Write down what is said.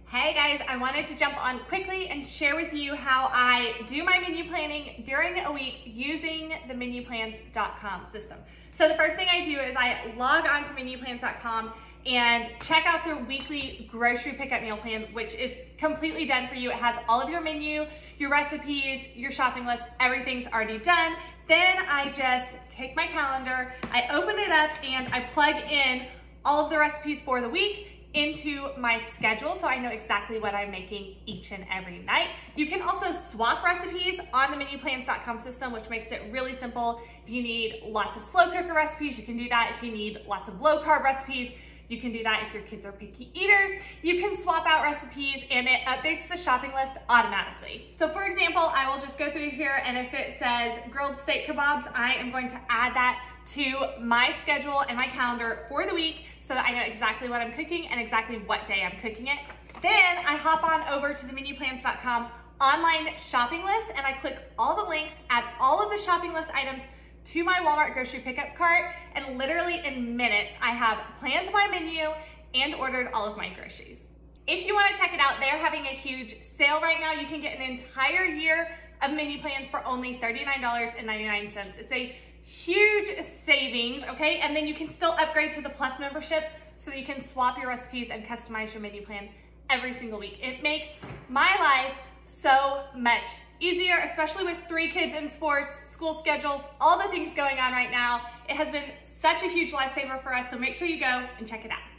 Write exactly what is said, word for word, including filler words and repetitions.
Hey guys, I wanted to jump on quickly and share with you how I do my menu planning during a week using the menu plans dot com system. So the first thing I do is I log on to menu plans dot com and check out their weekly grocery pickup meal plan, which is completely done for you. It has all of your menu, your recipes, your shopping list, everything's already done. Then I just take my calendar, I open it up and I plug in all of the recipes for the week into my schedule so I know exactly what I'm making each and every night. You can also swap recipes on the menu plans dot com system, which makes it really simple. If you need lots of slow cooker recipes, you can do that. If you need lots of low carb recipes, you can do that. If your kids are picky eaters, you can swap out recipes and it updates the shopping list automatically. So for example, I will just go through here and if it says grilled steak kebabs, I am going to add that to my schedule and my calendar for the week so that I know exactly what I'm cooking and exactly what day I'm cooking it. Then I hop on over to the menu plans dot com online shopping list and I click all the links, add all of the shopping list items to my Walmart grocery pickup cart, and literally in minutes, I have planned my menu and ordered all of my groceries. If you wanna check it out, they're having a huge sale right now. You can get an entire year of menu plans for only thirty-nine ninety-nine. It's a huge savings, okay? And then you can still upgrade to the Plus membership so that you can swap your recipes and customize your menu plan every single week. It makes my life so much easier, especially with three kids in sports, school schedules, all the things going on right now. It has been such a huge lifesaver for us, so make sure you go and check it out.